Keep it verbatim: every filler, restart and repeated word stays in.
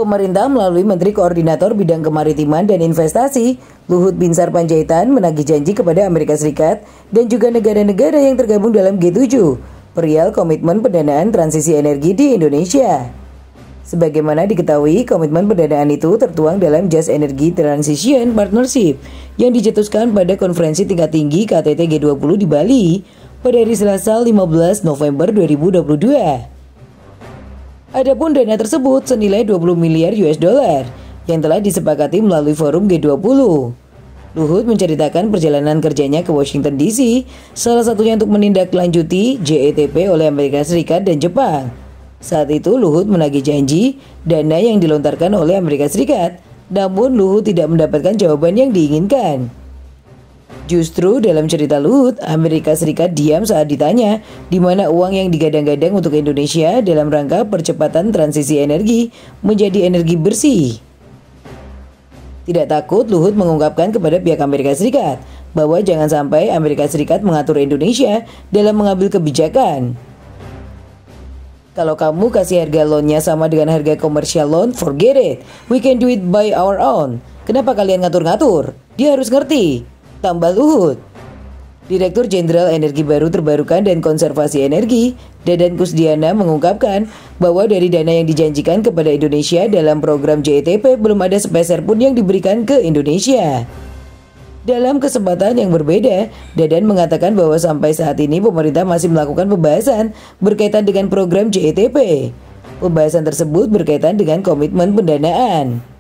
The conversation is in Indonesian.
Pemerintah melalui Menteri Koordinator Bidang Kemaritiman dan Investasi, Luhut Binsar Panjaitan menagih janji kepada Amerika Serikat dan juga negara-negara yang tergabung dalam G tujuh, perihal komitmen pendanaan transisi energi di Indonesia. Sebagaimana diketahui, komitmen pendanaan itu tertuang dalam Just Energy Transition Partnership yang dicetuskan pada konferensi tingkat tinggi K T T G dua puluh di Bali pada hari Selasa lima belas November dua ribu dua puluh dua. Adapun dana tersebut senilai dua puluh miliar U S dollar yang telah disepakati melalui forum G dua puluh. Luhut menceritakan perjalanan kerjanya ke Washington D C, salah satunya untuk menindaklanjuti J E T P oleh Amerika Serikat dan Jepang. Saat itu Luhut menagih janji dana yang dilontarkan oleh Amerika Serikat, namun Luhut tidak mendapatkan jawaban yang diinginkan. Justru dalam cerita Luhut, Amerika Serikat diam saat ditanya di mana uang yang digadang-gadang untuk Indonesia dalam rangka percepatan transisi energi menjadi energi bersih. Tidak takut, Luhut mengungkapkan kepada pihak Amerika Serikat bahwa jangan sampai Amerika Serikat mengatur Indonesia dalam mengambil kebijakan. Kalau kamu kasih harga loannya sama dengan harga komersial loan, forget it. We can do it by our own. Kenapa kalian ngatur-ngatur? Dia harus ngerti. Tambah Luhut. Direktur Jenderal Energi Baru Terbarukan dan Konservasi Energi, Dadan Kusdiana, mengungkapkan bahwa dari dana yang dijanjikan kepada Indonesia dalam program J E T P belum ada sepeser pun yang diberikan ke Indonesia. Dalam kesempatan yang berbeda, Dadan mengatakan bahwa sampai saat ini pemerintah masih melakukan pembahasan berkaitan dengan program J E T P. Pembahasan tersebut berkaitan dengan komitmen pendanaan.